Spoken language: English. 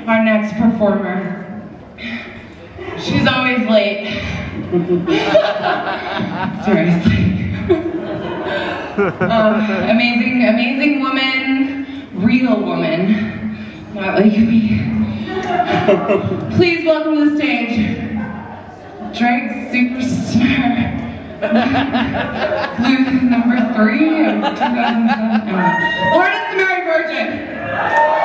our next performer. She's always late. Seriously. Amazing woman, real woman, not like me. Please welcome to the stage, drag superstar, number 3 of 2007, Lourdes The Merry Virgin.